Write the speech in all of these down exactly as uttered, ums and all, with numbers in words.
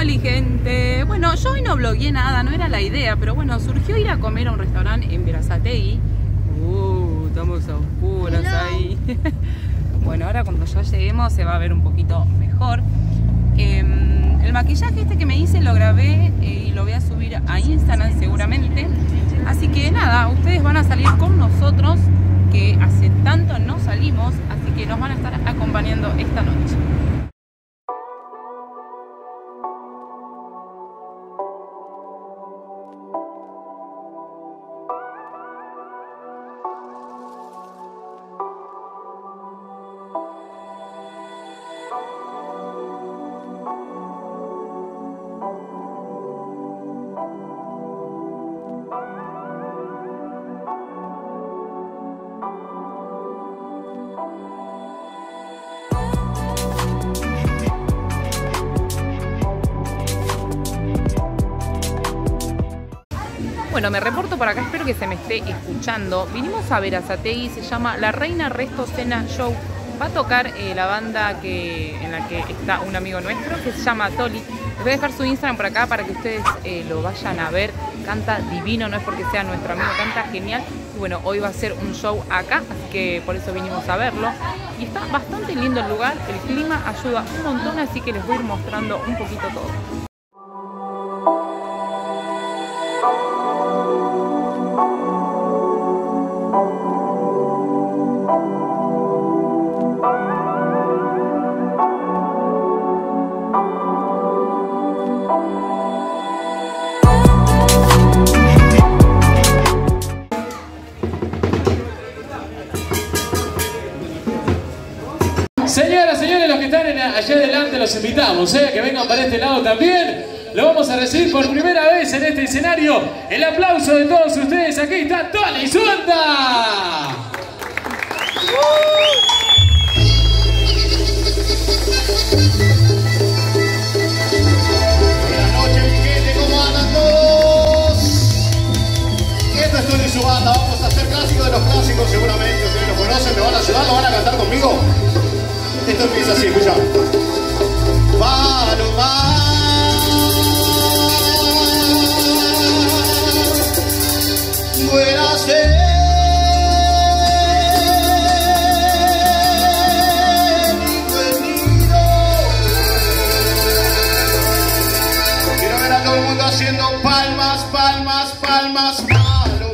Hola gente, bueno, yo hoy no blogueé nada, no era la idea, pero bueno, surgió ir a comer a un restaurante en Berazategui. Uh, estamos a oscuras ahí. Bueno, ahora cuando ya lleguemos se va a ver un poquito mejor. Eh, el maquillaje este que me hice lo grabé eh, y lo voy a subir a Instagram seguramente. Así que nada, ustedes van a salir con nosotros, que hace tanto no salimos, así que nos van a estar acompañando esta noche. Bueno, me reporto por acá, espero que se me esté escuchando. Vinimos a Berazategui, se llama La Reina Resto Cena Show. Va a tocar eh, la banda que, en la que está un amigo nuestro, que se llama Toli. Les voy a dejar su Instagram por acá para que ustedes eh, lo vayan a ver. Canta divino, no es porque sea nuestro amigo, canta genial. Y bueno, hoy va a ser un show acá, así que por eso vinimos a verlo. Y está bastante lindo el lugar, el clima ayuda un montón, así que les voy a ir mostrando un poquito todo. Señoras, señores, los que están en, allá adelante los invitamos, ¿eh? Que vengan para este lado también. Lo vamos a recibir por primera vez en este escenario. El aplauso de todos ustedes. Aquí está Toli Suelta. Buenas noches, mi gente, ¿cómo andan todos? Esto es Toli y su banda. Vamos a hacer clásicos de los clásicos, seguramente. Ustedes lo conocen, me van a ayudar, lo van a cantar conmigo. Esto empieza así, escucha. Palomar, buena ser mi buen nido. Quiero ver a todo el mundo haciendo palmas, palmas, palmas, palmas.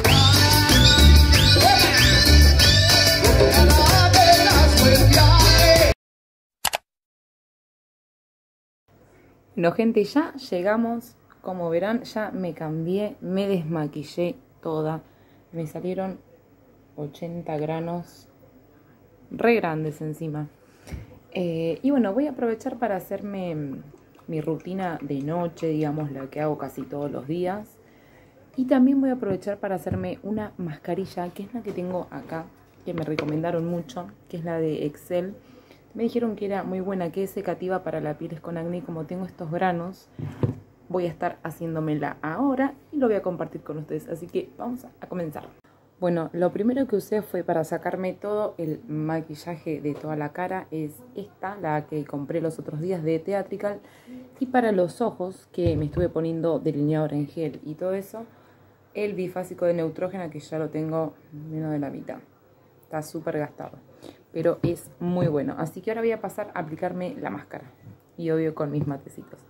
Bueno, gente, ya llegamos. Como verán, ya me cambié, me desmaquillé toda. Me salieron ochenta granos re grandes encima. Eh, y bueno, voy a aprovechar para hacerme mi rutina de noche, digamos, la que hago casi todos los días. Y también voy a aprovechar para hacerme una mascarilla, que es la que tengo acá, que me recomendaron mucho, que es la de Excel. Me dijeron que era muy buena, que es secativa para la piel con acné. Como tengo estos granos, voy a estar haciéndomela ahora y lo voy a compartir con ustedes. Así que vamos a comenzar. Bueno, lo primero que usé fue para sacarme todo el maquillaje de toda la cara. Es esta, la que compré los otros días de Theatrical. Y para los ojos, que me estuve poniendo delineador en gel y todo eso, el bifásico de Neutrogena, que ya lo tengo menos de la mitad. Está súper gastado, pero es muy bueno. Así que ahora voy a pasar a aplicarme la máscara. Y obvio con mis matecitos.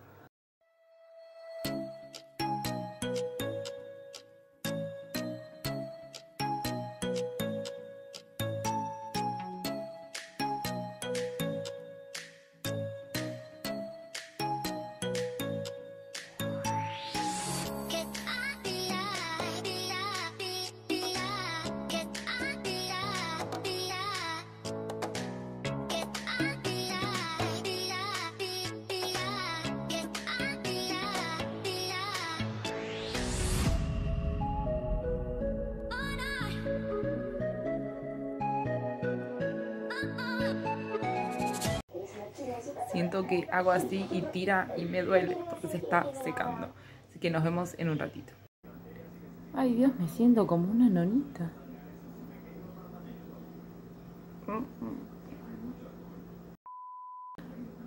Siento que hago así y tira y me duele porque se está secando. Así que nos vemos en un ratito. Ay Dios, me siento como una nonita.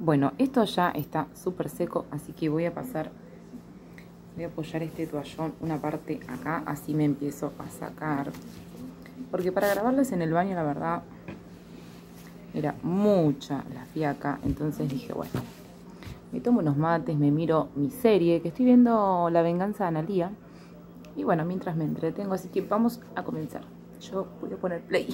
Bueno, esto ya está súper seco, así que voy a pasar, voy a apoyar este toallón una parte acá, así me empiezo a sacar. Porque para grabarles en el baño, la verdad, era mucha la fiaca, entonces dije, bueno, me tomo unos mates, me miro mi serie, que estoy viendo La venganza de Analía. Y bueno, mientras me entretengo, así que vamos a comenzar. Yo voy a poner play.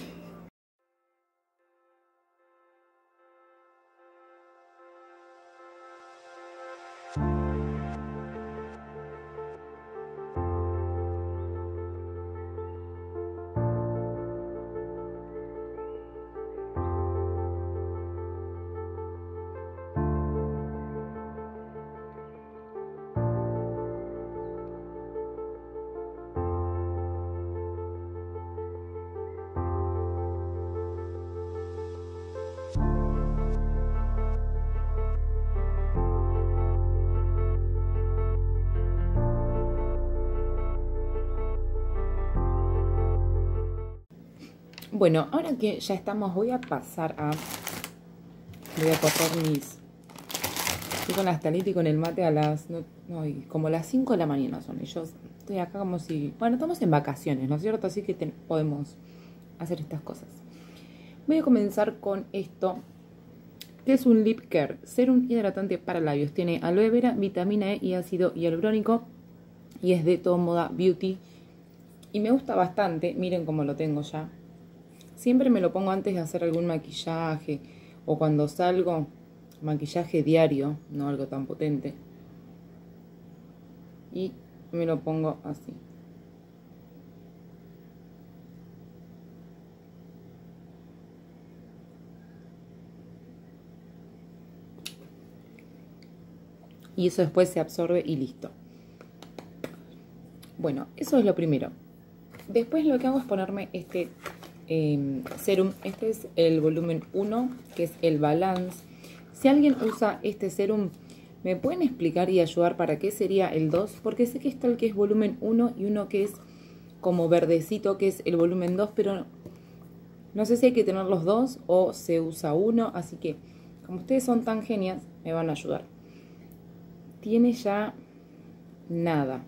Bueno, ahora que ya estamos, voy a pasar a... Voy a correr mis... Estoy con la Talita y con el mate a las... No, no, como las cinco de la mañana son. Y yo estoy acá como si... Bueno, estamos en vacaciones, ¿no es cierto? Así que te, podemos hacer estas cosas. Voy a comenzar con esto, que es un Lip Care Serum hidratante para labios. Tiene aloe vera, vitamina E y ácido hialurónico. Y es de Todo Moda Beauty. Y me gusta bastante. Miren cómo lo tengo ya. Siempre me lo pongo antes de hacer algún maquillaje o cuando salgo, maquillaje diario, no algo tan potente. Y me lo pongo así. Y eso después se absorbe y listo. Bueno, eso es lo primero. Después lo que hago es ponerme este... Eh, serum. Este es el volumen uno, que es el Balance. Si alguien usa este serum, ¿me pueden explicar y ayudar para qué sería el dos? Porque sé que está el que es volumen uno y uno que es como verdecito, que es el volumen dos, pero no sé si hay que tener los dos o se usa uno, así que como ustedes son tan genias, me van a ayudar. Tiene ya nada.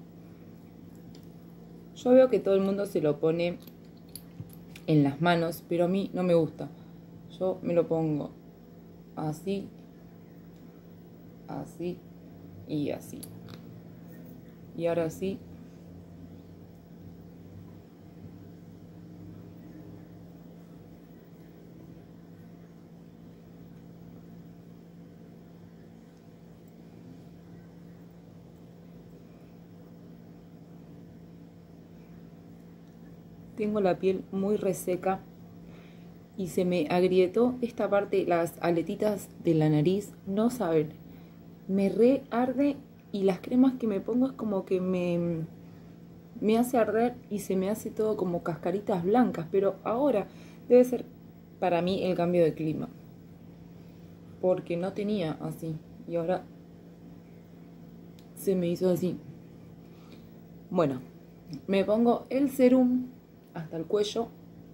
Yo veo que todo el mundo se lo pone en las manos, pero a mí no me gusta. Yo me lo pongo así, así y así. Y ahora sí. Tengo la piel muy reseca y se me agrietó esta parte, las aletitas de la nariz, no saben. Me re arde y las cremas que me pongo es como que me, me hace arder y se me hace todo como cascaritas blancas. Pero ahora debe ser para mí el cambio de clima. Porque no tenía así y ahora se me hizo así. Bueno, me pongo el serum hasta el cuello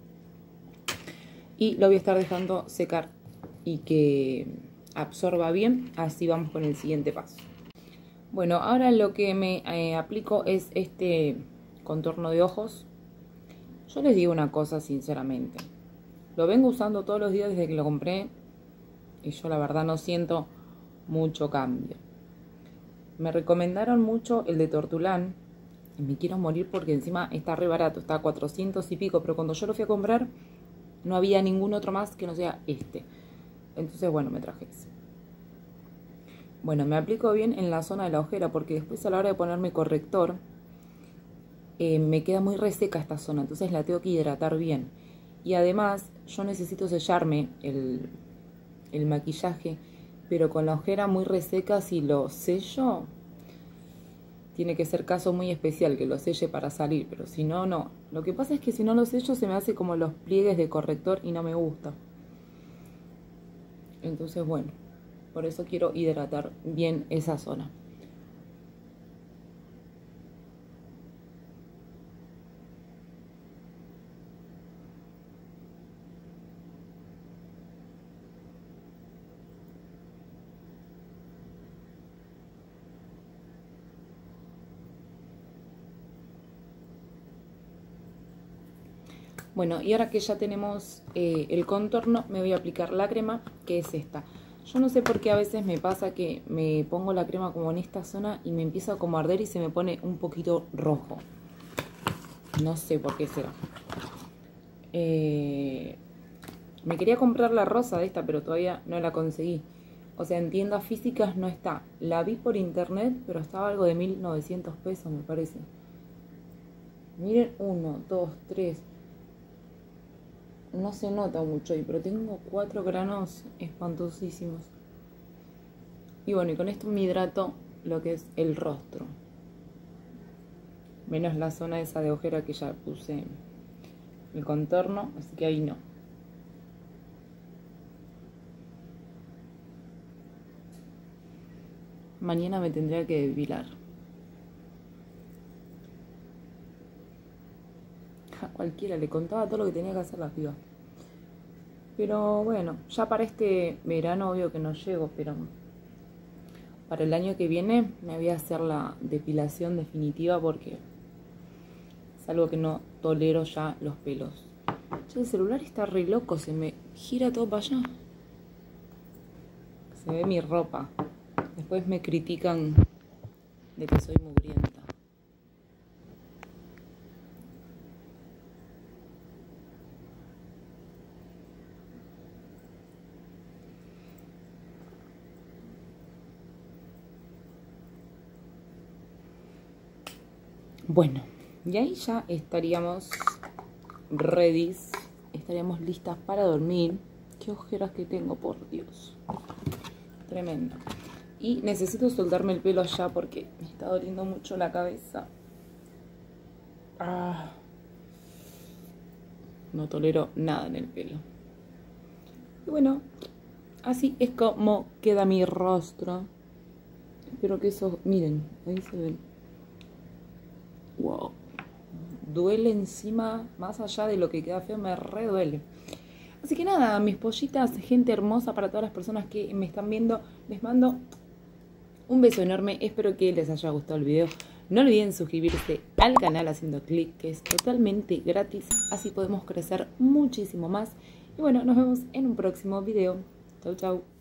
y lo voy a estar dejando secar y que absorba bien. Así vamos con el siguiente paso. Bueno, ahora lo que me eh, aplico es este contorno de ojos. Yo les digo una cosa sinceramente, lo vengo usando todos los días desde que lo compré y yo la verdad no siento mucho cambio. Me recomendaron mucho el de Tortulán. Me quiero morir porque encima está re barato, está a cuatrocientos y pico, pero cuando yo lo fui a comprar no había ningún otro más que no sea este. Entonces, bueno, me traje ese. Bueno, me aplico bien en la zona de la ojera porque después a la hora de ponerme corrector eh, me queda muy reseca esta zona, entonces la tengo que hidratar bien. Y además yo necesito sellarme el, el maquillaje, pero con la ojera muy reseca, si lo sello, tiene que ser caso muy especial que lo selle para salir, pero si no, no. Lo que pasa es que si no lo sello se me hace como los pliegues de corrector y no me gusta. Entonces, bueno, por eso quiero hidratar bien esa zona. Bueno, y ahora que ya tenemos eh, el contorno, me voy a aplicar la crema, que es esta. Yo no sé por qué a veces me pasa que me pongo la crema como en esta zona y me empieza como a arder y se me pone un poquito rojo. No sé por qué será. Eh, me quería comprar la rosa de esta, pero todavía no la conseguí. O sea, en tiendas físicas no está. La vi por internet, pero estaba algo de mil novecientos pesos, me parece. Miren, uno, dos, tres. No se nota mucho ahí, pero tengo cuatro granos espantosísimos. Y bueno, y con esto me hidrato lo que es el rostro. Menos la zona esa de ojera que ya puse el contorno, así que ahí no. Mañana me tendría que depilar. A cualquiera le contaba todo lo que tenía que hacer la piba. Pero bueno, ya para este verano obvio que no llego, pero para el año que viene me voy a hacer la depilación definitiva porque es algo que no tolero ya los pelos. Che, el celular está re loco, se me gira todo para allá. Se ve mi ropa. Después me critican de que soy mugrienta. Bueno, y ahí ya estaríamos ready, estaríamos listas para dormir. Qué ojeras que tengo, por Dios. Tremendo. Y necesito soltarme el pelo ya porque me está doliendo mucho la cabeza. Ah, no tolero nada en el pelo. Y bueno, así es como queda mi rostro. Espero que eso, miren, ahí se ven. Wow, duele encima, más allá de lo que queda feo, me re duele. Así que nada, mis pollitas, gente hermosa, para todas las personas que me están viendo, les mando un beso enorme. Espero que les haya gustado el video. No olviden suscribirse al canal haciendo clic, que es totalmente gratis, así podemos crecer muchísimo más. Y bueno, nos vemos en un próximo video. Chau, chau.